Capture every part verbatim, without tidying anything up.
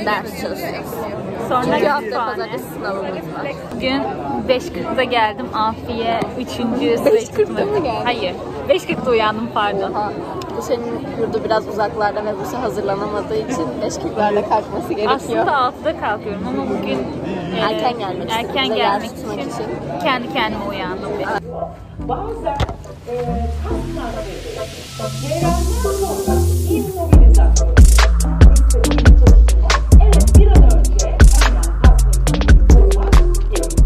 ders çalışacağız. Sonra İki hafta kütüphane. pazartesi sınavımız var. Bugün beş kırkta geldim Afiye üçüncü beş kırkta mı geldin? Hayır. beş kırkta uyandım pardon. Oha. Düşenin yurdu biraz uzaklarda ve bu şey hazırlanamadığı için beş kırklarda kalkması gerekiyor. Aslında altıda kalkıyorum ama bugün e, erken gelmek istedim. erken gelmek için, için kendi kendime uyandım. Bazen e, kaslar cerrahdan sonra immobilizasyon. Evet, bir an önce aynen hastalığı korumak gerekiyor.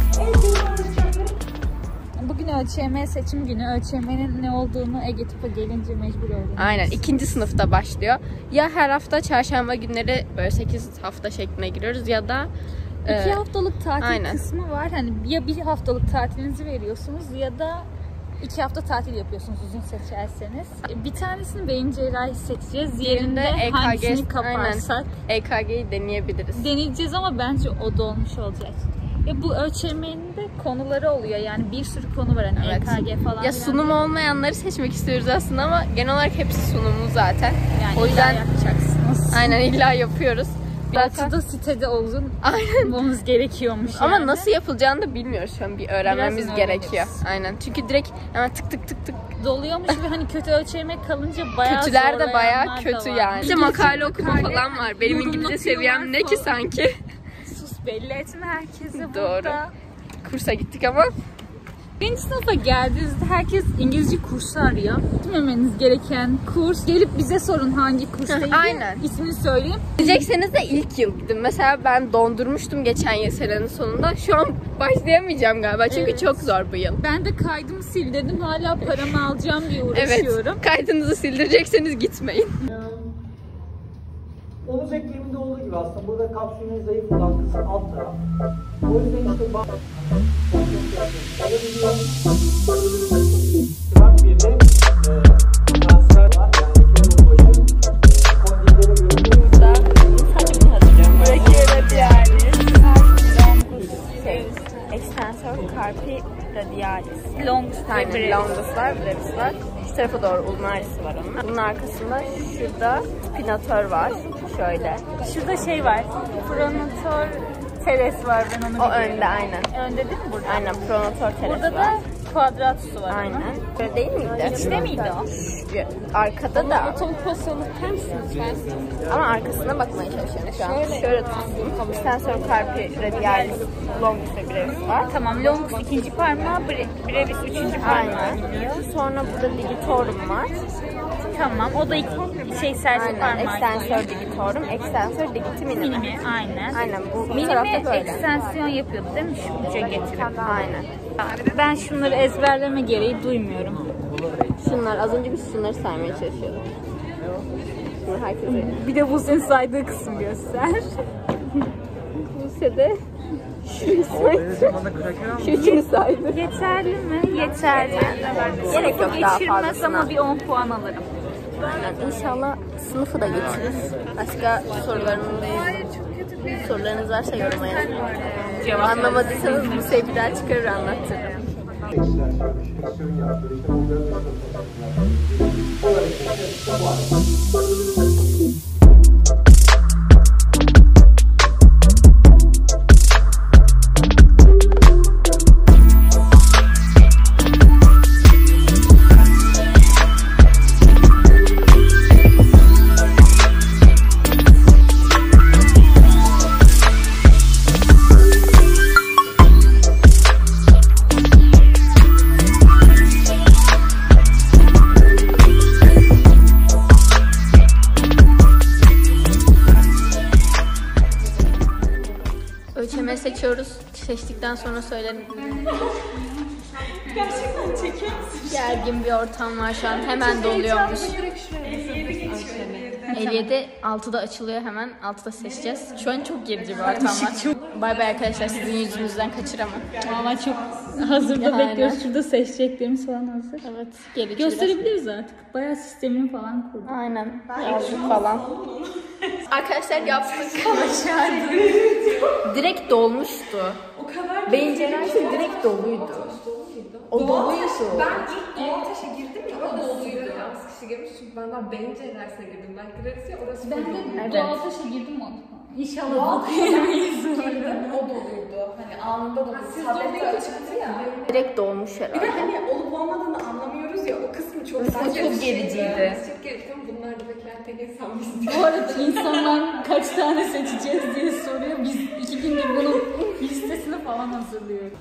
Bugün ÖÇM seçim günü. ÖÇM'nin ne olduğunu Ege Tıp'a gelince mecbur oldum. Aynen. ikinci sınıfta başlıyor. Ya her hafta çarşamba günleri böyle sekiz hafta şekline giriyoruz ya da İki e, haftalık tatil aynen. kısmı var. Hani ya bir haftalık tatilinizi veriyorsunuz ya da iki hafta tatil yapıyorsunuz uzun seçerseniz. Bir tanesini beyin cerrahi seçeceğiz. Diğerinde E K G, hangisini kaparsak. aynen. E K G'yi deneyebiliriz. Deneyeceğiz ama bence o da olmuş olacak. Ya bu ÖÇM'nin de konuları oluyor. Yani bir sürü konu var. Hani Evet. E K G falan. Ya sunum olmayanları seçmek istiyoruz aslında ama genel olarak hepsi sunumlu zaten. Yani o yüzden yapacaksınız. aynen illa yapıyoruz. Belki de sitede olun. Aynen. Olmamız gerekiyormuş Ama yani. nasıl yapılacağını da bilmiyoruz şu an. Bir öğrenmemiz Biraz gerekiyor. öğreniriz. Aynen. Çünkü direkt hemen tık tık tık tık. Doluyormuş ve hani kötü ÖÇM kalınca bayağı Kötüler de zorlayanlar bayağı da kötü var. yani. İşte İngilizce makale okuma falan var. Benim İngilizce yorumlatıyorlar seviyem ne ki falan. sanki. Sus, belli etme herkese Doğru. burada. Kursa gittik ama. Birinci sınıfa geldiğinizde herkes İngilizce kursu arıyor. Gitmemeniz gereken kurs. Gelip bize sorun hangi kurstaydı. Aynen. İsmini söyleyeyim. Diyecekseniz de ilk yıl gittim. Mesela ben dondurmuştum geçen yıl senenin sonunda. Şu an başlayamayacağım galiba çünkü Evet. çok zor bu yıl. Ben de kaydımı sildirdim. Hala paramı alacağım diye Evet. uğraşıyorum. Kaydınızı sildirecekseniz gitmeyin. Omuz ekleminde olduğu gibi aslında burada kapsülün zayıf olan kısım alt taraf. O yüzden işte bak Sırat bir de e, transfer var yani eklem boyu kondillere göre Extensor carpi radialis. Longus Yani ve brevis. longus var, brevis var. Şu tarafa doğru ulnaris var onun. Bunun arkasında şurada spinator var. Şöyle. Şurada şey var. Pronator teres var. Ben onu O biliyorum. önde aynen. Önde değil mi burada? Aynen pronator teres Burada var. da quadratus'u var. Aynen. Böyle değil miydi? İçte miydi o? Şu- Arkada da. Pozisyonu tutar mısınız? Ama arkasına bakmaya çalışıyorum şu an. Şöyle, Şöyle tutayım. Extensor carpi radialis longus ve brevis var. Tamam, longus ikinci parmağı, bre brevis üçüncü parmağı. Aynen. Sonra burada digitorum var. Tamam, o da iki, şey serçe Aynen. parmağı. Extensor digitorum, extensor digiti minimi. Minimi, aynen. Aynen. Bu, bu Minimi tarafta böyle. ekstensiyon yapıyordu değil mi? Şu uca getirip. Aynen. Ben şunları ezberleme gereği duymuyorum. Şunlar, az önce biz şunları saymaya çalışıyorduk. Şimdi herkese. Bir de bu senin saydığı kısım göster. Buse'de şunu saydı. Şu üçünü saydı. Yeterli mi? Yeterli. Gerek yok daha Geçirmez fazlasına. ama bir on puan alırım. Aynen. İnşallah sınıfı da geçiririz. Başka sorularınız, sorularınız varsa yoruma yazın. Anlamadıysanız bu sefer bir daha çıkarır anlatırım. Ölçeme seçiyoruz. Seçtikten sonra söylerim. Gerçekten çekiyor musun? Gergin bir ortam var şu an. Hemen doluyormuş. elli yedi altıda açılıyor hemen. altıda seçeceğiz. Şu an çok gerici bir ortam var. Bay bay arkadaşlar. Sizin yüzünüzden kaçıramam. Valla çok hazırda Yani. bekliyoruz. Şurada seçeceklerimiz falan hazır. Evet. Gerici biraz. Gösterebiliriz artık. Bayağı sistemini falan kurduk. Aynen. Yazdık falan. Arkadaşlar yaptık. Direkt dolmuştu. O kadar Beyin cerrahisi direkt doluydu. O doluydu. Ben ilk Doğataş'a girdim ya, o doluydu. Az kişi girmiş çünkü ben daha beyin cerrahisine girdim. Ben gireriz ya, orası Ben de Evet. Doğataş'a girdim o. İnşallah bu yemeyiz. O doluydu. Hani anında doluydu. Tablette açıktı ya. Direkt dolmuş Bir de herhalde. hani olup olmadığını anlamıyoruz ya. O kısmı çok O çok gericiydi. Çok gericiydi. Bunlar da bekleyen tek insan biz. Bu arada insanlar kaç tane seçeceğiz diye soruyor. Biz iki gündür bunun listesini falan hazırlıyoruz.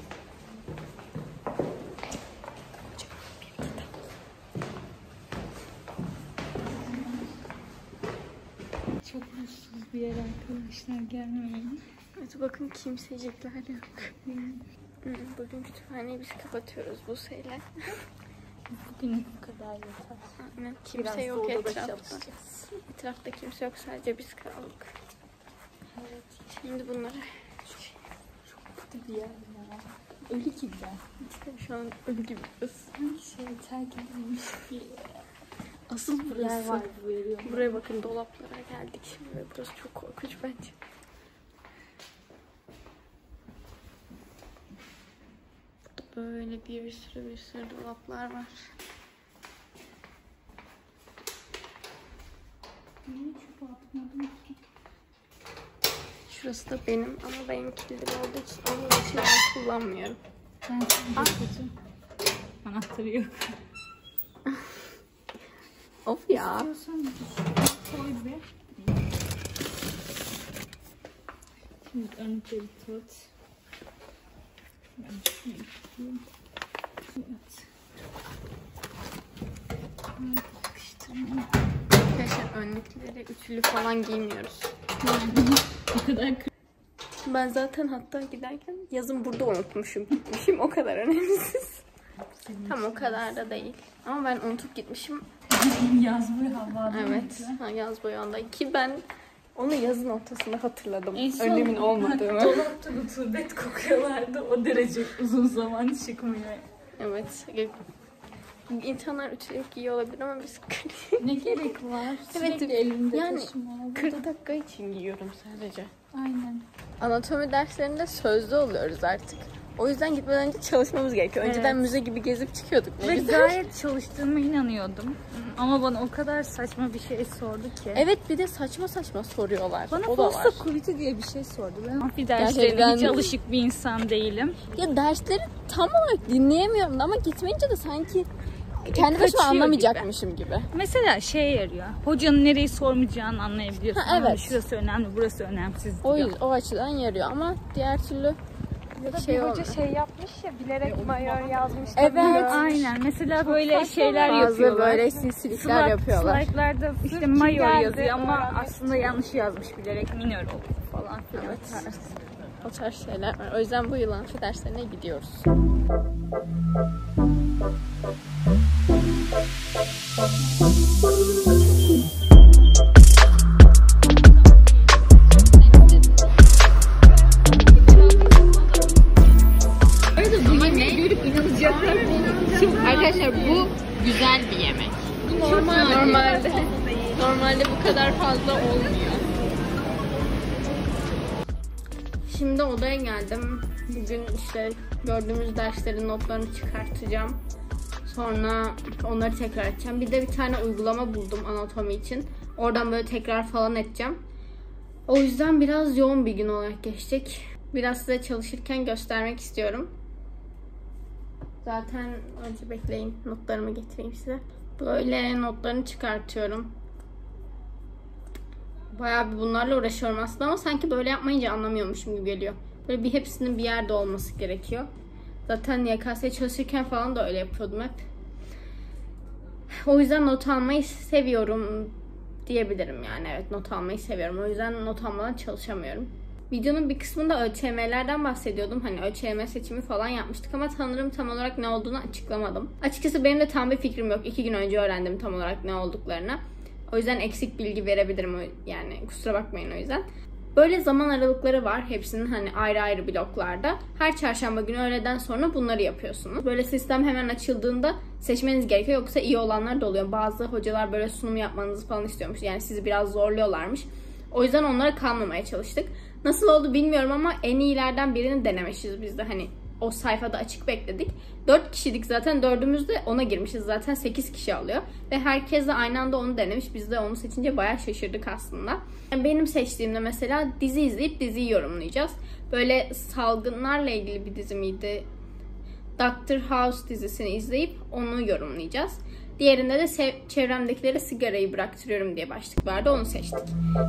Çok mutsuz bir yer arkadaşlar, gelmeyin. Evet, bakın kimsecikler yok. Bugün kütüphaneyi biz kapatıyoruz bu şeyle. Bugün bu kadar yeter. Aynen. Kimse Biraz yok da odada etrafta. çalışacağız. Etrafta kimse yok, sadece biz kaldık. Evet. Şimdi bunları Çok kötü bir yer ya. Ölü gibi. işte şu an ölü gibi kız. Sanki şey terk edilmiş bir Asıl yer burası. var bu yeri. Buraya bakın, dolaplara geldik şimdi ve burası çok korkunç bence. Burada böyle bir sürü bir sürü dolaplar var. Niye çöpe atmadım ki? Şurası da benim ama benim kilitli olduğu için onu bir şey kullanmıyorum. Ben şimdi bakacağım. Anahtarı yok. Of ya. İstiyorsan koy bir. Şimdi anahtarı tut. Ben şunu yapayım. Evet. Sıkıştırmayayım. Arkadaşlar önlükleri üçlü falan giymiyoruz. Bu kadar Ben zaten hatta giderken yazın burada unutmuşum. Gitmişim, o kadar önemsiz. Tam o kadar da değil. Ama ben unutup gitmişim. yaz boyu havada. Evet. Ha, yaz boyunda. Ki ben onu yazın ortasında hatırladım. En son- Önemin olmadığını. Dolapta rutubet kokuyorlardı. O derece uzun zaman çıkmıyor. Evet. İnsanlar ütüleyip giyiyor olabilir ama biz Ne gerek var? Evet, Sürekli elimde yani taşıma. kırk dakika için giyiyorum sadece. Aynen. Anatomi derslerinde sözlü oluyoruz artık. O yüzden gitmeden önce çalışmamız gerekiyor. Önceden Evet. müze gibi gezip çıkıyorduk. Ne Ve güzel. gayet çalıştığıma inanıyordum. Ama bana o kadar saçma bir şey sordu ki. Evet, bir de saçma saçma soruyorlar. Bana o da var. posta kuvveti diye bir şey sordu. Ben amfi derslerine Gerçekten- hiç alışık bir insan değilim. Ya dersleri tam olarak dinleyemiyorum da ama gitmeyince de sanki kendi başıma kaçıyor anlamayacakmışım gibi. Mesela şey yarıyor. Hocanın nereyi sormayacağını anlayabiliyorsun. Ha, evet. Ama şurası önemli, burası önemsiz O diyor. yüzden, o açıdan yarıyor ama diğer türlü Ya da şey bir hoca olmuyor. şey yapmış ya, bilerek majör yazmış. Evet. Aynen. Mesela böyle şeyler Bazı yapıyorlar. böyle silsilikler Slide- yapıyorlar. Slide'larda işte kim mayor geldi yazıyor ama öğrenmek aslında yanlış yazmış bilerek minör oldu falan filan. Evet. O tarz şeyler var. O yüzden bu yıl amfi derslerine gidiyoruz. Şimdi arkadaşlar bu güzel bir yemek. Normalde normalde, normalde bu kadar fazla olmuyor. Şimdi odaya geldim. Bugün işte gördüğümüz derslerin notlarını çıkartacağım. Sonra onları tekrar edeceğim. Bir de bir tane uygulama buldum anatomi için. Oradan böyle tekrar falan edeceğim. O yüzden biraz yoğun bir gün olarak geçecek. Biraz size çalışırken göstermek istiyorum. Zaten önce bekleyin, notlarımı getireyim size. Böyle notlarını çıkartıyorum. Bayağı bir bunlarla uğraşıyorum aslında ama sanki böyle yapmayınca anlamıyormuşum gibi geliyor. Böyle bir hepsinin bir yerde olması gerekiyor. Zaten Y K S'ye çalışırken falan da öyle yapıyordum hep. O yüzden not almayı seviyorum diyebilirim yani. Evet, not almayı seviyorum. O yüzden not almadan çalışamıyorum. Videonun bir kısmında Ö Ç M'lerden bahsediyordum. Hani Ö Ç M seçimi falan yapmıştık ama sanırım tam olarak ne olduğunu açıklamadım. Açıkçası benim de tam bir fikrim yok. İki gün önce öğrendim tam olarak ne olduklarını. O yüzden eksik bilgi verebilirim. Yani kusura bakmayın o yüzden. Böyle zaman aralıkları var. Hepsinin hani ayrı ayrı bloklarda. Her çarşamba günü öğleden sonra bunları yapıyorsunuz. Böyle sistem hemen açıldığında seçmeniz gerekiyor. Yoksa iyi olanlar da oluyor. Bazı hocalar böyle sunum yapmanızı falan istiyormuş. Yani sizi biraz zorluyorlarmış. O yüzden onlara kalmamaya çalıştık. Nasıl oldu bilmiyorum ama en iyilerden birini denemişiz biz de. Hani o sayfada açık bekledik. dört kişilik zaten, dördümüz de ona girmişiz. Zaten sekiz kişi alıyor. Ve herkes de aynı anda onu denemiş. Biz de onu seçince bayağı şaşırdık aslında. Yani benim seçtiğimde mesela dizi izleyip diziyi yorumlayacağız. Böyle salgınlarla ilgili bir dizi miydi? Doctor House dizisini izleyip onu yorumlayacağız. Diğerinde de çevremdekilere sigarayı bıraktırıyorum diye başlık vardı. Onu seçtik.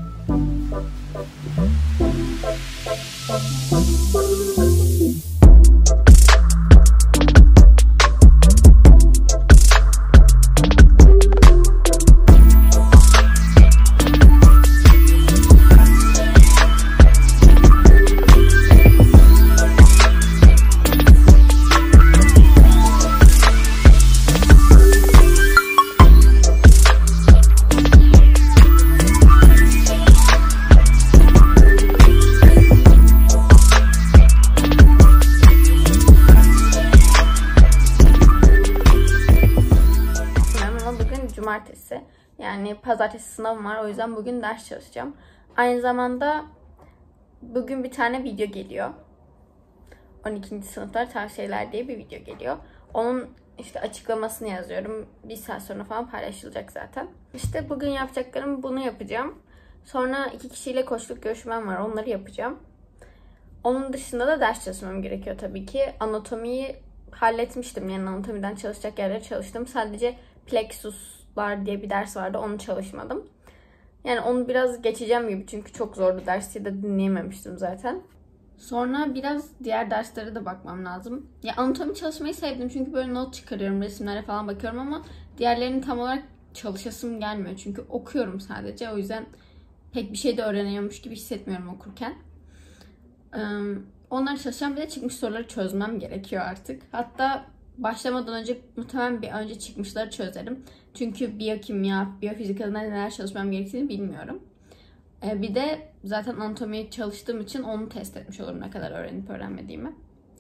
Cumartesi. Yani pazartesi sınavım var. O yüzden bugün ders çalışacağım. Aynı zamanda bugün bir tane video geliyor. on ikinci sınıflar tavsiyeler diye bir video geliyor. Onun işte açıklamasını yazıyorum. Bir saat sonra falan paylaşılacak zaten. İşte bugün yapacaklarım, bunu yapacağım. Sonra iki kişiyle koçluk görüşmem var. Onları yapacağım. Onun dışında da ders çalışmam gerekiyor tabii ki. Anatomiyi halletmiştim. Yani anatomiden çalışacak yerlere çalıştım. Sadece plexus diye bir ders vardı. Onu çalışmadım. Yani onu biraz geçeceğim gibi. Çünkü çok zordu. Dersi de dinleyememiştim zaten. Sonra biraz diğer derslere de bakmam lazım. Ya anatomi çalışmayı sevdim. Çünkü böyle not çıkarıyorum. Resimlere falan bakıyorum ama diğerlerini tam olarak çalışasım gelmiyor. Çünkü okuyorum sadece. O yüzden pek bir şey de öğreniyormuş gibi hissetmiyorum okurken. Onları çalışacağım. Bir de çıkmış soruları çözmem gerekiyor artık. Hatta başlamadan önce muhtemelen bir önce çıkmışları çözerim. Çünkü biyokimya, biyofizik adına neler çalışmam gerektiğini bilmiyorum. Ee, bir de zaten anatomiye çalıştığım için onu test etmiş olurum ne kadar öğrenip öğrenmediğimi.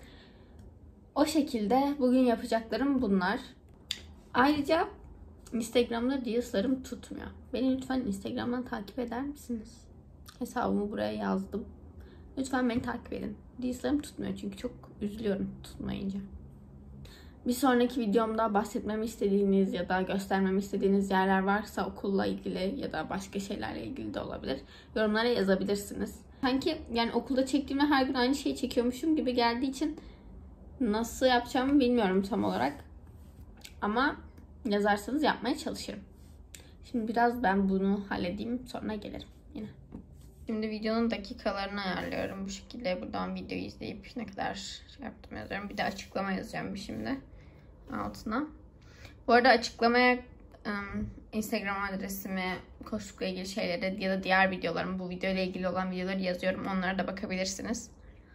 O şekilde bugün yapacaklarım bunlar. Ayrıca Instagram'da Reels'larım tutmuyor. Beni lütfen Instagram'dan takip eder misiniz? Hesabımı buraya yazdım. Lütfen beni takip edin. Reels'larım tutmuyor çünkü çok üzülüyorum tutmayınca. Bir sonraki videomda bahsetmemi istediğiniz ya da göstermemi istediğiniz yerler varsa okulla ilgili ya da başka şeylerle ilgili de olabilir. Yorumlara yazabilirsiniz. Sanki yani okulda çektiğimde her gün aynı şeyi çekiyormuşum gibi geldiği için nasıl yapacağımı bilmiyorum tam olarak. Ama yazarsanız yapmaya çalışırım. Şimdi biraz ben bunu halledeyim, sonra gelirim yine. Şimdi videonun dakikalarını ayarlıyorum bu şekilde. Buradan videoyu izleyip ne kadar şey yaptım yazıyorum. Bir de açıklama yazacağım şimdi altına. Bu arada açıklamaya um, Instagram adresimi, koçlukla ilgili şeyleri ya da diğer videolarım, bu videoyla ilgili olan videoları yazıyorum. Onlara da bakabilirsiniz.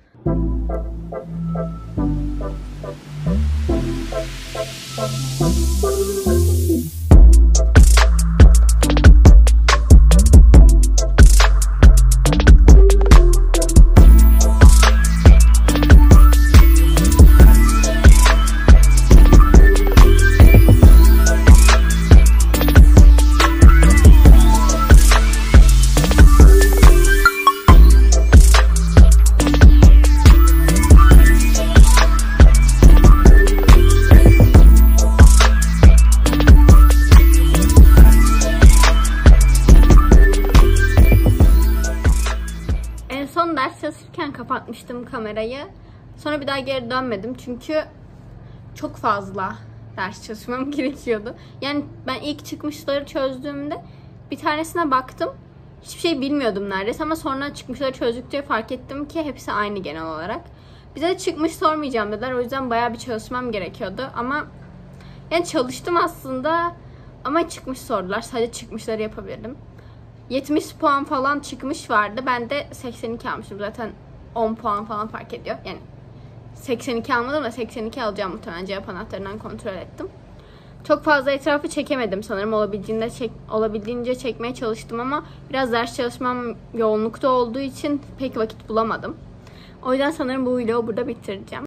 Kapatmıştım kamerayı. Sonra bir daha geri dönmedim. Çünkü çok fazla ders çalışmam gerekiyordu. Yani ben ilk çıkmışları çözdüğümde bir tanesine baktım. Hiçbir şey bilmiyordum neredeyse ama sonra çıkmışları çözdükçe fark ettim ki hepsi aynı genel olarak. Bize de çıkmış sormayacağım dediler. O yüzden bayağı bir çalışmam gerekiyordu. Ama yani çalıştım aslında ama çıkmış sordular. Sadece çıkmışları yapabildim. yetmiş puan falan çıkmış vardı. Ben de seksen iki almıştım. Zaten on puan falan fark ediyor. Yani seksen iki almadım da seksen iki alacağım muhtemelen. Cevap anahtarından kontrol ettim. Çok fazla etrafı çekemedim sanırım. Olabildiğince, çek, olabildiğince çekmeye çalıştım ama biraz ders çalışmam yoğunlukta olduğu için pek vakit bulamadım. O yüzden sanırım bu videoyu burada bitireceğim.